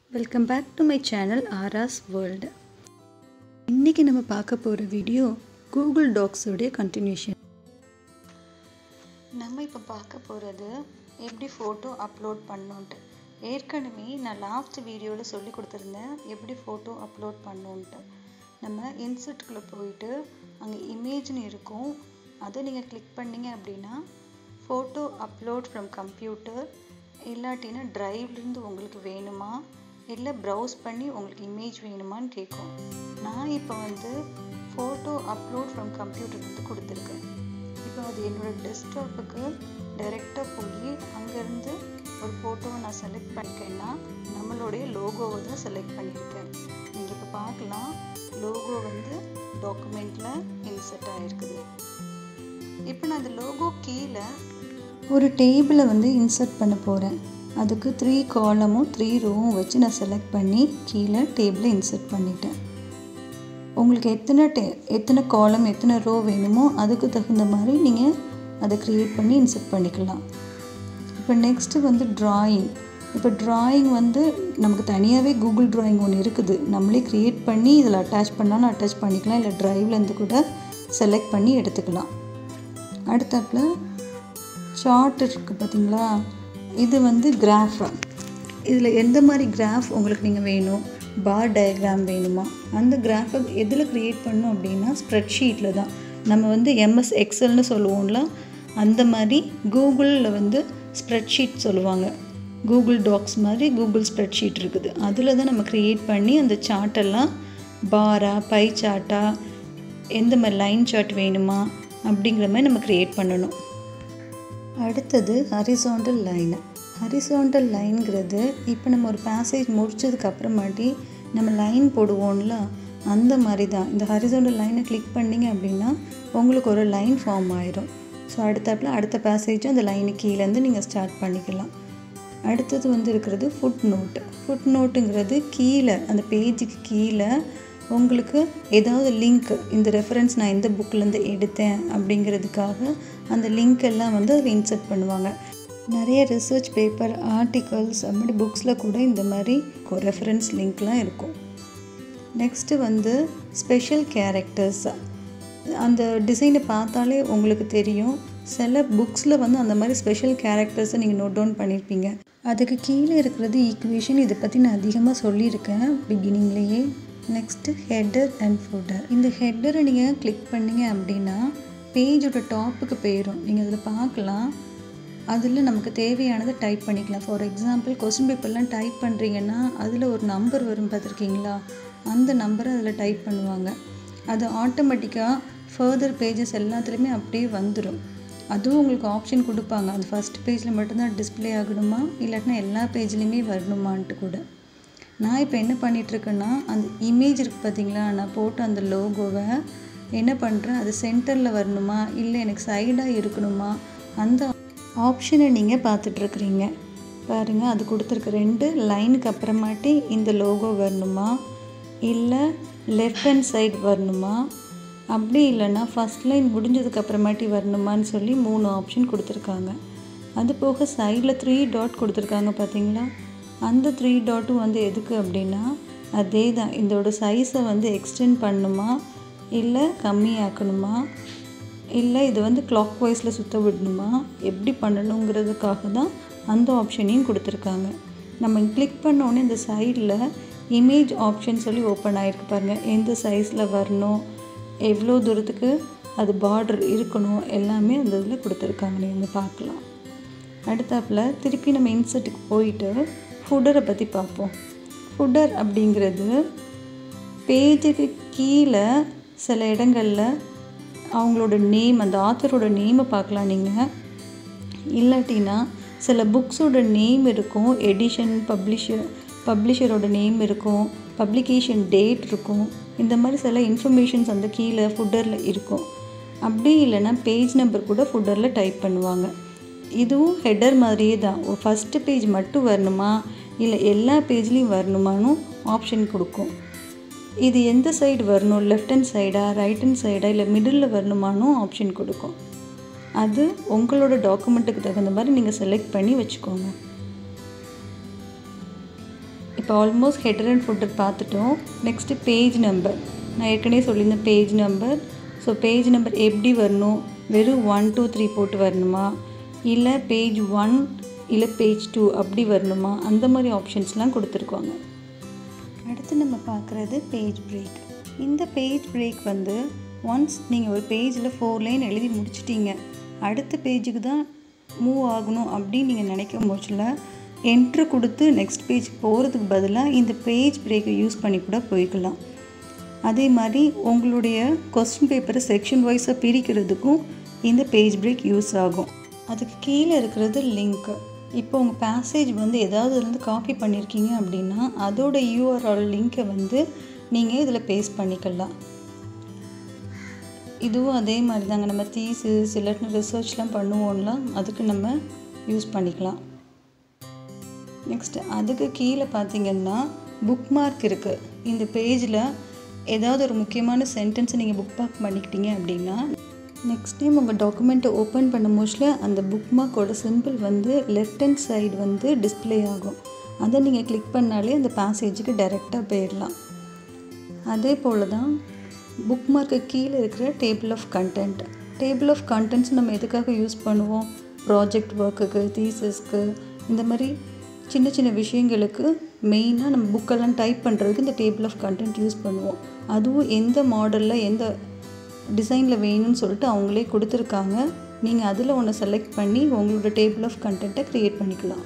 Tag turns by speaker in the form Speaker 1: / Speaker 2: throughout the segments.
Speaker 1: Welcome back to my channel ஆராஸ் world. இன்றைக்கி நம்ம பார்க்க போகிற வீடியோ கூகுள் டாக்ஸோடைய கண்டினியூஷன். நம்ம இப்போ பார்க்க போகிறது எப்படி ஃபோட்டோ அப்லோட் பண்ணோன்ட்டு. ஏற்கனவே நான் லாஸ்ட் வீடியோவில் சொல்லி கொடுத்துருந்தேன் எப்படி ஃபோட்டோ அப்லோட் பண்ணோன்ட்டு. நம்ம இன்சர்ட்குள்ளே போயிட்டு அங்கே இமேஜ்னு இருக்கும், அதை நீங்கள் கிளிக் பண்ணிங்க அப்படின்னா ஃபோட்டோ அப்லோட் ஃப்ரம் கம்ப்யூட்டர் இல்லாட்டினா ட்ரைவ்லேருந்து உங்களுக்கு வேணுமா இல்லை ப்ரௌஸ் பண்ணி உங்களுக்கு இமேஜ் வேணுமான்னு கேட்கும். நான் இப்போ ஃபோட்டோ அப்லோட் ஃப்ரம் கம்ப்யூட்டர் கொடுத்துருக்கேன். இப்போ அது என்னோடய டெஸ்க்டாப்புக்கு டைரெக்டாக போய் அங்கேருந்து ஒரு ஃபோட்டோவை நான் செலக்ட் பண்ணிக்கேன்னா நம்மளுடைய லோகோவை தான் செலக்ட் பண்ணியிருக்கேன். நீங்கள் இப்போ பார்க்கலாம், லோகோ டாக்குமெண்ட்டில் இன்சர்ட் ஆகிருக்குது. இப்போ நான் அந்த லோகோ கீழே ஒரு டேபிளை இன்சர்ட் பண்ண போகிறேன். அதுக்கு 3 காலமும் 3 ரோவும் வச்சு நான் செலக்ட் பண்ணி கீழே டேபிளை இன்சர்ட் பண்ணிட்டேன். உங்களுக்கு எத்தனை காலம் எத்தனை ரோ வேணுமோ அதுக்கு தகுந்த மாதிரி நீங்கள் அதை க்ரியேட் பண்ணி இன்சர்ட் பண்ணிக்கலாம். இப்போ நெக்ஸ்ட்டு ட்ராயிங். இப்போ ட்ராயிங் நமக்கு தனியாகவே கூகுள் ட்ராயிங் ஒன்று இருக்குது. நம்மளே க்ரியேட் பண்ணி இதில் அட்டாச் பண்ணாலும் அட்டாச் பண்ணிக்கலாம், இல்லை ட்ரைவ்லேருந்து கூட செலக்ட் பண்ணி எடுத்துக்கலாம். அடுத்தாப்பில் சார்ட் இருக்குது பார்த்தீங்களா, இது கிராஃப். இதில் எந்த மாதிரி கிராஃப் உங்களுக்கு நீங்கள் வேணும், பார் டயக்ராம் வேணுமா, அந்த கிராஃபை எதில் க்ரியேட் பண்ணணும் அப்படின்னா ஸ்ப்ரெட்ஷீட்டில் தான். நம்ம எம்எஸ் எக்ஸல்னு சொல்லுவோம்ல, அந்த மாதிரி கூகுளில் ஸ்ப்ரெட்ஷீட் சொல்லுவாங்க. கூகுள் டாக்ஸ் மாதிரி கூகுள் ஸ்ப்ரெட்ஷீட் இருக்குது, அதில் தான் நம்ம க்ரியேட் பண்ணி அந்த சார்ட்டெல்லாம் பாரா பை சார்ட்டா எந்த மாதிரி லைன் சார்ட் வேணுமா அப்படிங்கிற மாதிரி நம்ம க்ரியேட் பண்ணணும். அடுத்தது ஹரிசாண்டல் லைன். ஹரிசாண்டல் லைன்கிறது இப்போ நம்ம ஒரு பேசேஜ் முடித்ததுக்கு அப்புறமாட்டி நம்ம லைன் போடுவோம்ல, அந்த மாதிரி தான். இந்த ஹரிசாண்டல் லைனை கிளிக் பண்ணிங்க அப்படின்னா உங்களுக்கு ஒரு லைன் ஃபார்ம் ஆயிரும். ஸோ அடுத்த பேசேஜும் அந்த லைனுக்கு கீழேருந்து நீங்கள் ஸ்டார்ட் பண்ணிக்கலாம். அடுத்தது இருக்கிறது ஃபுட் நோட்டு. ஃபுட் நோட்டுங்கிறது கீழே அந்த பேஜுக்கு கீழே உங்களுக்கு ஏதாவது லிங்க், இந்த ரெஃபரன்ஸ் நான் எந்த புக்கிலேருந்து எடுத்தேன் அப்படிங்கிறதுக்காக அந்த லிங்க் எல்லாம் அதில் இன்சர்ட் பண்ணுவாங்க. நிறைய ரிசர்ச் பேப்பர், ஆர்டிகல்ஸ், அப்படி புக்ஸில் கூட இந்த மாதிரி ரெஃபரன்ஸ் லிங்க்லாம் இருக்கும். Next special characters. அந்த டிசைனை பார்த்தாலே உங்களுக்கு தெரியும், சில புக்ஸில் அந்த மாதிரி ஸ்பெஷல் கேரக்டர்ஸை நீங்கள் நோட் டவுன் பண்ணியிருப்பீங்க. அதுக்கு கீழே இருக்கிறது ஈக்குவேஷன். இதை பற்றி நான் அதிகமாக சொல்லியிருக்கேன் பிகினிங்லேயே. Next header and footer. இந்த ஹெட்டரை நீங்கள் கிளிக் பண்ணிங்க அப்படின்னா பேஜோட டாப்புக்கு போயிடும். நீங்கள் அதில் பார்க்கலாம், அதில் நமக்கு தேவையானதை டைப் பண்ணிக்கலாம். ஃபார் எக்ஸாம்பிள் கொஸ்டின் பேப்பர்லாம் டைப் பண்ணுறீங்கன்னா அதில் ஒரு நம்பர் வரும் பார்த்துருக்கீங்களா, அந்த நம்பரை அதில் டைப் பண்ணுவாங்க. அது ஆட்டோமேட்டிக்காக ஃபர்தர் பேஜஸ் எல்லாத்துலேயுமே அப்படியே வந்துடும். அதுவும் உங்களுக்கு ஆப்ஷன் கொடுப்பாங்க, அது ஃபஸ்ட் பேஜில் மட்டும்தான் டிஸ்பிளே ஆகணுமா இல்லாட்டினா எல்லா பேஜ்லேயுமே வரணுமான்ட்டு கூட. நான் இப்போ என்ன பண்ணிகிட்ருக்கேன்னா, அந்த இமேஜ் இருக்குது பார்த்தீங்களா, நான் போட்ட அந்த லோகோவை என்ன பண்ணுறேன், அது சென்டரில் வரணுமா இல்லை எனக்கு சைடாக இருக்கணுமா, அந்த ஆப்ஷனை நீங்கள் பார்த்துட்ருக்குறீங்க பாருங்கள். அது கொடுத்துருக்க 2 லைனுக்கு அப்புறமாட்டி இந்த லோகோ வரணுமா இல்லை லெஃப்ட் ஹேண்ட் சைடு வரணுமா, அப்படி இல்லைன்னா ஃபஸ்ட் லைன் முடிஞ்சதுக்கு அப்புறமாட்டி வரணுமான்னு சொல்லி 3 ஆப்ஷன் கொடுத்துருக்காங்க. அது போக சைடில் 3 டாட் கொடுத்துருக்காங்க பார்த்தீங்களா, அந்த 3 டாட்டும் எதுக்கு அப்படின்னா அதே தான், இதோட சைஸை எக்ஸ்டெண்ட் பண்ணணுமா இல்லை கம்மியாக்கணுமா இல்லை இது கிளாக் வைஸில் சுற்ற விடணுமா, எப்படி பண்ணணுங்கிறதுக்காக தான் அந்த ஆப்ஷனையும் கொடுத்துருக்காங்க. நம்ம கிளிக் பண்ணோன்னே இந்த சைடில் இமேஜ் ஆப்ஷன் சொல்லி ஓப்பன் ஆகிருக்கு பாருங்கள். எந்த சைஸில் வரணும், எவ்வளோ தூரத்துக்கு அது பார்டர் இருக்கணும், எல்லாமே அந்த இதில் கொடுத்துருக்காங்க, நீங்கள் பார்க்கலாம். அடுத்தாப்பில் திருப்பி நம்ம இன்சர்ட்டுக்கு போயிட்டு ஃபுட்டரை பற்றி பார்ப்போம். ஃபுட்டர் அப்படிங்கிறது பேஜுக்கு கீழே சில இடங்களில் அவங்களோட நேம், அந்த ஆத்தரோட நேமை பார்க்கலாம் நீங்கள். இல்லாட்டினா சில புக்ஸோட நேம் இருக்கும், எடிஷன், பப்ளிஷரோட நேம் இருக்கும், பப்ளிகேஷன் டேட் இருக்கும். இந்த மாதிரி சில இன்ஃபர்மேஷன்ஸ் அந்த கீழே ஃபுட்டரில் இருக்கும். அப்படி இல்லைன்னா பேஜ் நம்பர் கூட ஃபுட்டரில் டைப் பண்ணுவாங்க. இதுவும் ஹெட்டர் மாதிரியே தான். ஒரு ஃபஸ்ட்டு பேஜ் மட்டும் வரணுமா இல்லை எல்லா பேஜ்லேயும் வரணுமான்னு ஆப்ஷன் கொடுக்கும். இது எந்த சைடு வரணும், லெஃப்ட் ஹேண்ட் சைடா ரைட் ஹேண்ட் சைடா இல்லை மிடில் வரணுமானும் ஆப்ஷன் கொடுக்கும். அது உங்களோட டாக்குமெண்ட்டுக்கு தகுந்த மாதிரி நீங்கள் செலக்ட் பண்ணி வச்சுக்கோங்க. இப்போ ஆல்மோஸ்ட் ஹெடர் அண்ட் ஃபுட்டர் பார்த்துட்டோம். Next page number. நான் ஏற்கனவே சொல்லியிருந்தேன் page number. So page number எப்படி வரணும்? வெறும் 1 2 3 போட்டு வரணுமா, இல்லை பேஜ் 1 இல்லை பேஜ் 2 அப்படி வரணுமா, அந்த மாதிரி ஆப்ஷன்ஸ்லாம் கொடுத்துருக்காங்க. அடுத்து நம்ம பார்க்குறது பேஜ் பிரேக். இந்த பேஜ் பிரேக் வந்து ஒன்ஸ் நீங்கள் ஒரு பேஜில் 4 லைன் எழுதி முடிச்சிட்டிங்க, அடுத்த பேஜுக்கு தான் மூவ் ஆகணும் அப்படின்னு நீங்கள் நினைக்கும் போச்சில் என்ட்ரு கொடுத்து நெக்ஸ்ட் பேஜ் போகிறதுக்கு பதிலாக இந்த பேஜ் பிரேக்கை யூஸ் பண்ணி கூட போய்க்கலாம். அதே மாதிரி உங்களுடைய கொஸ்டின் பேப்பரை செக்ஷன் வைஸாக பிரிக்கிறதுக்கும் இந்த பேஜ் பிரேக் யூஸ் ஆகும். அதுக்கு கீழே இருக்கிறது லிங்க்கு. இப்போ உங்கள் பேசேஜ் வந்து ஏதாவது இதுலேருந்து காப்பி பண்ணியிருக்கீங்க அப்படின்னா அதோட URL லிங்க்கை வந்து நீங்கள் இதில் பேஸ்ட் பண்ணிக்கலாம். இதுவும் அதே மாதிரி தாங்க, நம்ம தீசிஸ் இல்லாட்டினா ரிசர்ச்லாம் பண்ணுவோம்லாம், அதுக்கு நம்ம யூஸ் பண்ணிக்கலாம். நெக்ஸ்ட்டு அதுக்கு கீழே பார்த்திங்கன்னா புக் மார்க் இருக்குது. இந்த பேஜில் ஏதாவது ஒரு முக்கியமான சென்டென்ஸை நீங்கள் புக் மார்க் பண்ணிக்கிட்டீங்க அப்படின்னா நெக்ஸ்ட் டைம் உங்கள் டாக்குமெண்ட்டை ஓப்பன் பண்ண மோஸ்ட்ல அந்த புக் மார்க்கோட சிம்பிள் வந்து லெஃப்ட் ஹேண்ட் சைடு வந்து டிஸ்பிளே ஆகும். அதை நீங்கள் கிளிக் பண்ணாலே அந்த பேசேஜுக்கு டைரெக்டாக போயிடலாம். அதே போல் தான் புக் மார்க்கு கீழே இருக்கிற table of content. Table of contents நம்ம எதுக்காக யூஸ் பண்ணுவோம்? ப்ராஜெக்ட் ஒர்க்குக்கு, தீசிஸ்க்கு, இந்த மாதிரி சின்ன சின்ன விஷயங்களுக்கு மெயினாக நம்ம புக்கெல்லாம் டைப் பண்ணுறதுக்கு இந்த டேபிள் ஆஃப் கண்டென்ட் யூஸ் பண்ணுவோம். அதுவும் எந்த மாடலில் எந்த டிசைனில் வேணும்னு சொல்லிட்டு அவங்களே கொடுத்துருக்காங்க. நீங்கள் அதில் ஒன்று செலக்ட் பண்ணி உங்களோட டேபிள் ஆஃப் கண்டென்ட்டை க்ரியேட் பண்ணிக்கலாம்.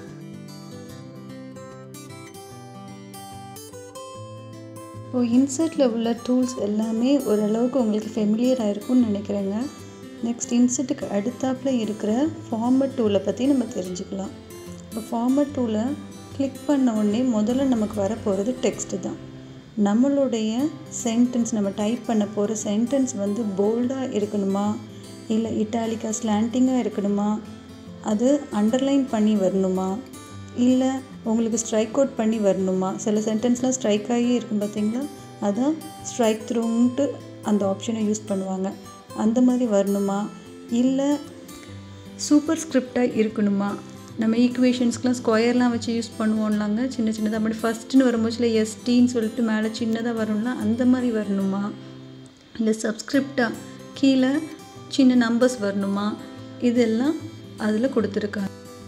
Speaker 1: இப்போது இன்சர்ட்டில் உள்ள டூல்ஸ் எல்லாமே ஓரளவுக்கு உங்களுக்கு ஃபெமிலியராக இருக்கும்னு நினைக்கிறேங்க. நெக்ஸ்ட் இன்சர்ட்டுக்கு அடுத்தாப்பில் இருக்கிற ஃபார்மட் டூலை பற்றி நம்ம தெரிஞ்சுக்கலாம். இப்போ ஃபார்மட் டூலை கிளிக் பண்ண உடனே முதல்ல நமக்கு வரப்போகிறது டெக்ஸ்ட்டு தான். நம்மளுடைய சென்டென்ஸ், நம்ம டைப் பண்ண போகிற சென்டென்ஸ் வந்து போல்டாக இருக்கணுமா, இல்லை இட்டாலிக்காக ஸ்லாண்டிங்காக இருக்கணுமா, அது அண்டர்லைன் பண்ணி வரணுமா, இல்லை உங்களுக்கு ஸ்ட்ரைக் அவுட் பண்ணி வரணுமா. சில சென்டென்ஸ்லாம் ஸ்ட்ரைக் ஆகி இருக்கும் பார்த்தீங்களா, அதான் ஸ்ட்ரைக் த்ரூன்ட்டு அந்த ஆப்ஷனை யூஸ் பண்ணுவாங்க. அந்த மாதிரி வரணுமா, இல்லை சூப்பர் ஸ்கிரிப்டாக இருக்கணுமா. நம்ம ஈக்குவேஷன்ஸ்க்கெலாம் ஸ்கொயர்லாம் வச்சு யூஸ் பண்ணுவோம்லாங்க, சின்ன சின்னதாக. அப்படி ஃபஸ்ட்டுன்னு வரும்போதுல எஸ்டின்னு சொல்லிட்டு மேலே சின்னதாக வரும்ல, அந்த மாதிரி வரணுமா, இல்லை சப்ஸ்கிரிப்டாக கீழே சின்ன நம்பர்ஸ் வரணுமா, இதெல்லாம் அதில் கொடுத்துருக்காங்க.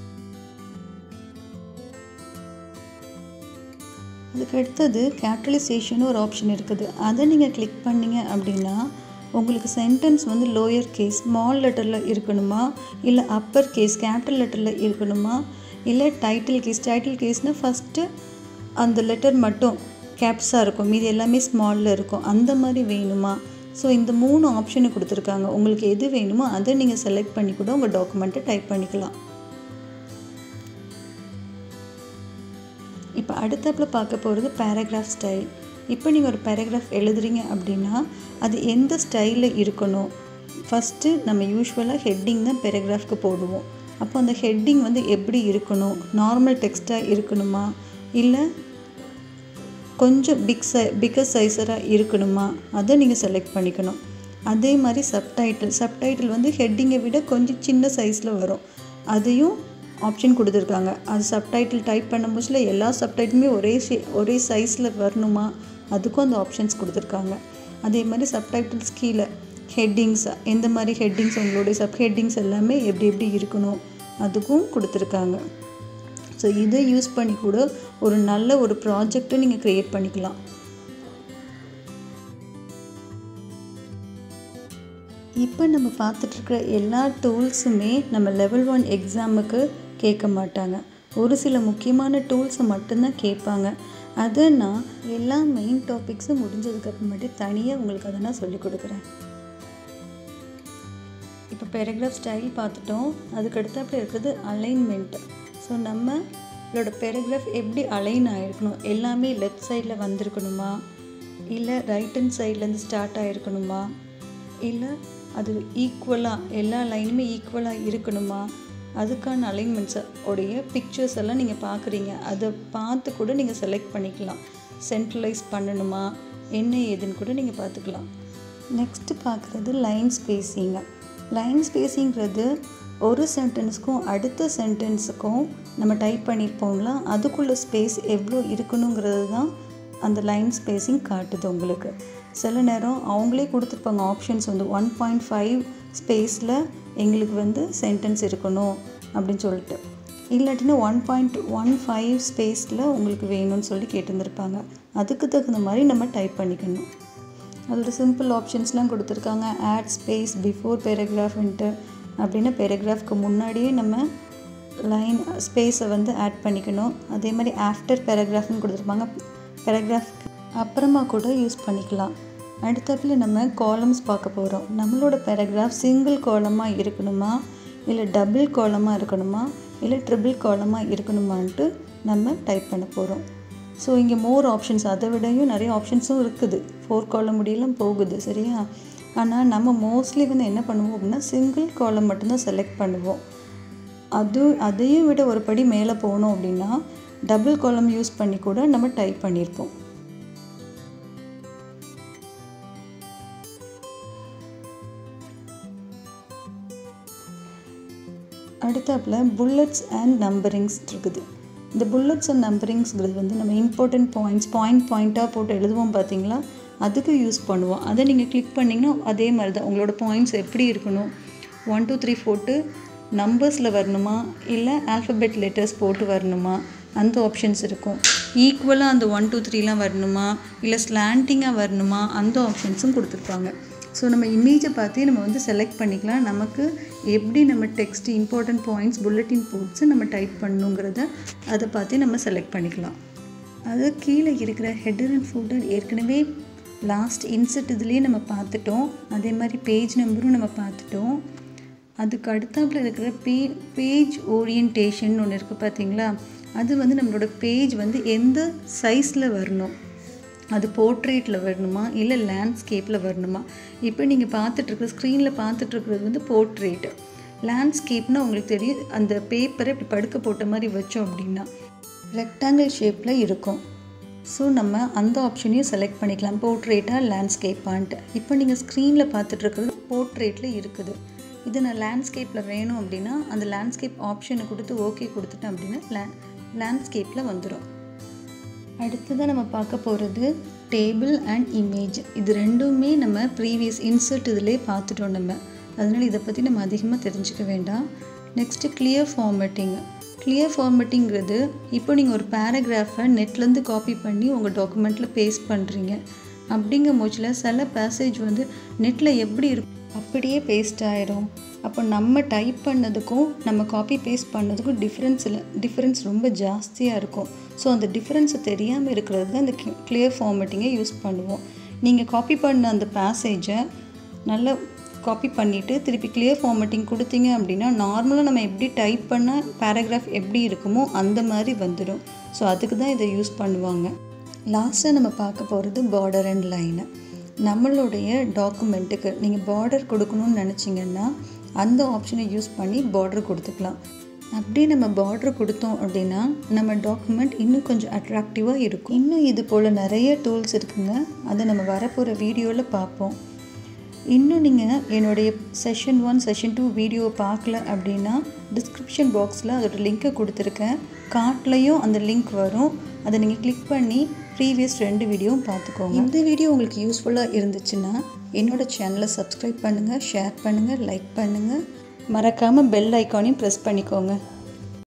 Speaker 1: அதுக்கு அடுத்தது கேபிட்டலைசேஷன் ஒரு ஆப்ஷன் இருக்குது. அதை நீங்கள் கிளிக் பண்ணிங்க அப்படின்னா உங்களுக்கு சென்டென்ஸ் வந்து லோயர் கேஸ் ஸ்மால் லெட்டரில் இருக்கணுமா, இல்லை அப்பர் கேஸ் கேபிட்டல் லெட்டரில் இருக்கணுமா, இல்லை டைட்டில் கேஸ்னால் ஃபஸ்ட்டு அந்த லெட்டர் மட்டும் கேப்ஸாக இருக்கும், மீது எல்லாமே ஸ்மாலில் இருக்கும், அந்த மாதிரி வேணுமா. ஸோ இந்த 3 ஆப்ஷனை கொடுத்துருக்காங்க. உங்களுக்கு எது வேணுமோ அதை நீங்கள் செலக்ட் பண்ணி கூட உங்கள் டாக்குமெண்ட்டை டைப் பண்ணிக்கலாம். இப்போ அடுத்தப்பில் பார்க்க போகிறது பேராகிராஃப் ஸ்டைல். இப்போ நீங்கள் ஒரு பேராகிராஃப் எழுதுறீங்க அப்படின்னா அது எந்த ஸ்டைலில் இருக்கணும். ஃபஸ்ட்டு நம்ம யூஸ்வலாக ஹெட்டிங் தான் பேராகிராஃப்க்கு போடுவோம். அப்போ அந்த ஹெட்டிங் வந்து எப்படி இருக்கணும்? நார்மல் டெக்ஸ்ட்டாக இருக்கணுமா, இல்லை கொஞ்சம் பிக்கர் சைஸராக இருக்கணுமா, அதை நீங்கள் செலக்ட் பண்ணிக்கணும். அதே மாதிரி சப்டைட்டில் வந்து ஹெட்டிங்கை விட கொஞ்சம் சின்ன சைஸில் வரும், அதையும் ஆப்ஷன் கொடுத்துருக்காங்க. அது சப்டைட்டில் டைப் பண்ணும்போதுல எல்லா சப்டைட்டிலுமே ஒரே சைஸில் வரணுமா, அதுக்கும் அந்த ஆப்ஷன்ஸ் கொடுத்துருக்காங்க. அதே மாதிரி சப்டைட்டில்ஸ் கீழே ஹெட்டிங்ஸ், எந்த மாதிரி ஹெட்டிங்ஸ் உங்களுடைய சப்ஹெட்டிங்ஸ் எல்லாமே எப்படி இருக்கணும் அதுக்கும் கொடுத்துருக்காங்க. ஸோ இதை யூஸ் பண்ணி கூட ஒரு நல்ல ஒரு ப்ராஜெக்டை நீங்கள் க்ரியேட் பண்ணிக்கலாம். இப்போ நம்ம பார்த்துட்ருக்கிற எல்லா டூல்ஸுமே நம்ம லெவல் 1 எக்ஸாமுக்கு கேட்க மாட்டாங்க. ஒரு சில முக்கியமான டூல்ஸை மட்டும்தான் கேட்பாங்க. அதை நான் எல்லா மெயின் டாபிக்ஸும் முடிஞ்சதுக்கப்புறமேட்டு தனியாக உங்களுக்கு அதை நான் சொல்லிக் கொடுக்குறேன். இப்போ பேராகிராஃப் ஸ்டைல் பார்த்துட்டோம். அதுக்கடுத்தாப்புல இருக்கிறது அலைன்மெண்ட். ஸோ நம்மளோட பேராகிராஃப் எப்படி அலைன் ஆகிருக்கணும், எல்லாமே லெஃப்ட் சைடில் வந்திருக்கணுமா, இல்லை ரைட் ஹேண்ட் சைட்லேருந்து ஸ்டார்ட் ஆகிருக்கணுமா, இல்லை அது ஈக்குவலாக எல்லா லைனுமே ஈக்குவலாக இருக்கணுமா, அதுக்கான அலைன்மெண்ட்ஸை உடைய பிக்சர்ஸ் எல்லாம் நீங்கள் பார்க்குறீங்க, அதை பார்த்து கூட நீங்கள் செலக்ட் பண்ணிக்கலாம். சென்ட்ரலைஸ் பண்ணணுமா என்ன ஏதுன்னு கூட நீங்கள் பார்த்துக்கலாம். நெக்ஸ்ட்டு பார்க்குறது லைன் ஸ்பேஸிங்கு. லைன் ஸ்பேஸிங்கிறது ஒரு சென்டென்ஸ்க்கும் அடுத்த சென்டென்ஸுக்கும் நம்ம டைப் பண்ணியிருப்போம்ல, அதுக்குள்ள ஸ்பேஸ் எவ்வளோ இருக்கணுங்கிறது தான் அந்த லைன் ஸ்பேஸிங் காட்டுது உங்களுக்கு. சில நேரம் அவங்களே கொடுத்துருப்பாங்க ஆப்ஷன்ஸ் வந்து 1.5 ஸ்பேஸில் எங்களுக்கு வந்து சென்டென்ஸ் இருக்கணும் அப்படின்னு சொல்லிட்டு, இல்லாட்டினா 1.15 ஸ்பேஸில் உங்களுக்கு வேணும்னு சொல்லி கேட்டிருந்துருப்பாங்க. அதுக்கு தகுந்த மாதிரி நம்ம டைப் பண்ணிக்கணும். அதோட சிம்பிள் ஆப்ஷன்ஸ்லாம் கொடுத்துருக்காங்க. ஆட் ஸ்பேஸ் பிஃபோர் பேராகிராஃப்ன்ட்டு அப்படின்னா பேராகிராஃப்க்கு முன்னாடியே நம்ம லைன் ஸ்பேஸை வந்து ஆட் பண்ணிக்கணும். அதே மாதிரி ஆஃப்டர் பேராகிராஃப்னு கொடுத்துருப்பாங்க. பேராகிராஃப்க்கு அப்புறமா கூட யூஸ் பண்ணிக்கலாம். அடுத்தப்பில் நம்ம காலம்ஸ் பார்க்க போகிறோம். நம்மளோட பேராகிராஃப் சிங்கிள் காலமாக இருக்கணுமா, இல்லை டபுள் காலமாக இருக்கணுமா, இல்லை ட்ரிபிள் காலமாக இருக்கணுமான்ட்டு நம்ம டைப் பண்ண போகிறோம். ஸோ இங்கே மோர் ஆப்ஷன்ஸ், அதை விடையும் நிறைய ஆப்ஷன்ஸும் இருக்குது. 4 காலம் முடியெல்லாம் போகுது, சரியா? ஆனால் நம்ம மோஸ்ட்லி வந்து என்ன பண்ணுவோம் அப்படின்னா சிங்கிள் காலம் மட்டும்தான் செலக்ட் பண்ணுவோம். அதையும் விட ஒரு படி மேலே போகணும் அப்படின்னா டபுள் காலம் யூஸ் பண்ணி கூட நம்ம டைப் பண்ணியிருப்போம். அடுத்தாப்பில் புல்லட்ஸ் அண்ட் நம்பரிங்ஸ் இருக்குது. இந்த புல்லட்ஸ் அண்ட் நம்பரிங்ஸ்கிறது வந்து நம்ம இம்பார்ட்டன்ட் பாயிண்ட்டாக போட்டு எழுதுவோம் பார்த்தீங்களா, அதுக்கு யூஸ் பண்ணுவோம். அதை நீங்கள் கிளிக் பண்ணிங்கன்னா அதே மாதிரி தான் உங்களோட பாயிண்ட்ஸ் எப்படி இருக்கணும், 1 2 3 போட்டு நம்பர்ஸில் வரணுமா, இல்லை ஆல்ஃபபெட் லெட்டர்ஸ் போட்டு வரணுமா, அந்த ஆப்ஷன்ஸ் இருக்கும். ஈக்குவலாக அந்த 1 2 3லாம் வரணுமா, இல்லை ஸ்லாண்டிங்காக வரணுமா, அந்த ஆப்ஷன்ஸும் கொடுத்துருப்பாங்க. ஸோ நம்ம இமேஜை பார்த்து நம்ம வந்து செலக்ட் பண்ணிக்கலாம். நமக்கு எப்படி நம்ம டெக்ஸ்ட் இம்பார்ட்டன்ட் பாயிண்ட்ஸ் புல்லட்டின் போட்ஸு நம்ம டைப் பண்ணணுங்கிறத அதை பார்த்து நம்ம செலக்ட் பண்ணிக்கலாம். அது கீழே இருக்கிற ஹெட்டர் அண்ட் ஃபூட்டர் ஏற்கனவே லாஸ்ட் இன்சர்ட் இதுலேயே நம்ம பார்த்துட்டோம். அதே மாதிரி பேஜ் நம்பரும் நம்ம பார்த்துட்டோம். அதுக்கு அடுத்தாப்பில் இருக்கிற பேஜ் ஓரியன்டேஷன் ஒன்று இருக்குது பார்த்தீங்களா, அது வந்து நம்மளோட பேஜ் வந்து எந்த சைஸில் வரணும், அது போர்ட்ரேட்டில் வரணுமா இல்லை லேண்ட்ஸ்கேப்பில் வரணுமா. இப்போ நீங்கள் பார்த்துட்ருக்குற ஸ்க்ரீனில் பார்த்துட்ருக்கிறது வந்து போர்ட்ரேட்டு. லேண்ட்ஸ்கேப்னால் உங்களுக்கு தெரியும், அந்த பேப்பரை இப்படி படுக்க போட்ட மாதிரி வச்சோம் அப்படின்னா ரெக்டாங்கிள் ஷேப்பில் இருக்கும். ஸோ நம்ம அந்த ஆப்ஷனையும் செலக்ட் பண்ணிக்கலாம், போர்ட்ரேட்டாக லேண்ட்ஸ்கேப்பான்ட்டு. இப்போ நீங்கள் ஸ்க்ரீனில் பார்த்துட்ருக்கிறது போர்ட்ரேட்டில் இருக்குது. இது நான் லேண்ட்ஸ்கேப்பில் வேணும் அப்படின்னா அந்த லேண்ட்ஸ்கேப் ஆப்ஷனை கொடுத்து ஓகே கொடுத்துட்டேன் அப்படின்னா லேண்ட்ஸ்கேப்பில் வந்துடும். அடுத்ததாக நம்ம பார்க்க போகிறது டேபிள் அண்ட் இமேஜ். இது ரெண்டுமே நம்ம ப்ரீவியஸ் இன்சர்ட் இதிலே பார்த்துட்டோம் நம்ம, அதனால் இதை பற்றி நம்ம அதிகமாக தெரிஞ்சுக்க வேண்டாம். Next clear formatting. கிளியர் ஃபார்மேட்டிங்கிறது இப்போ நீங்கள் ஒரு பேராகிராஃபை நெட்லேருந்து காப்பி பண்ணி உங்கள் டாக்குமெண்ட்டில் பேஸ்ட் பண்ணுறீங்க. அப்படிங்கும் போச்சில் சில பேசேஜ் வந்து நெட்டில் எப்படி இருக்கும் அப்படியே பேஸ்ட் ஆயிரும். அப்போ நம்ம டைப் பண்ணதுக்கும் நம்ம காப்பி பேஸ்ட் பண்ணதுக்கும் டிஃப்ரென்ஸ் ரொம்ப ஜாஸ்தியாக இருக்கும். ஸோ அந்த டிஃப்ரென்ஸை தெரியாமல் இருக்கிறது தான் இந்த கிளியர் ஃபார்மேட்டிங்கை யூஸ் பண்ணுவோம். நீங்கள் காப்பி பண்ண அந்த பேசேஜை நல்லா காப்பி பண்ணிவிட்டு திருப்பி கிளியர் ஃபார்மேட்டிங் கொடுத்தீங்க அப்படின்னா நார்மலாக நம்ம எப்படி டைப் பண்ண பேராகிராஃப் எப்படி இருக்குமோ அந்த மாதிரி வந்துடும். ஸோ அதுக்கு தான் இதை யூஸ் பண்ணுவாங்க. லாஸ்ட்டாக நம்ம பார்க்க போகிறது பார்டர் அண்ட் லைனு. நம்மளுடைய டாக்குமெண்ட்டுக்கு நீங்கள் பார்டர் கொடுக்கணும்னு நினச்சிங்கன்னா அந்த ஆப்ஷனை யூஸ் பண்ணி பார்டர் கொடுத்துக்கலாம். அப்படியே நம்ம பார்டர் கொடுத்தோம் அப்படின்னா நம்ம டாக்குமெண்ட் இன்னும் கொஞ்சம் அட்ராக்டிவாக இருக்கும். இன்னும் இது போல் நிறைய டூல்ஸ் இருக்குங்க, அதை நம்ம வரப்போகிற வீடியோவில் பார்ப்போம். இன்னும் நீங்கள் என்னுடைய செஷன் 1 செஷன் 2 வீடியோவை பார்க்கல அப்படின்னா டிஸ்கிரிப்ஷன் பாக்ஸில் அதோட லிங்க்கை கொடுத்துருக்கேன். கார்ட்லேயும் அந்த லிங்க் வரும், அதை நீங்கள் கிளிக் பண்ணி ப்ரீவியஸ் 2 வீடியோவும் பார்த்துக்கோங்க. இந்த வீடியோ உங்களுக்கு யூஸ்ஃபுல்லாக இருந்துச்சுன்னா என்னோடய சேனலை சப்ஸ்கிரைப் பண்ணுங்கள், ஷேர் பண்ணுங்கள், லைக் பண்ணுங்கள். மறக்காமல் பெல் ஐக்கானையும் ப்ரெஸ் பண்ணிக்கோங்க.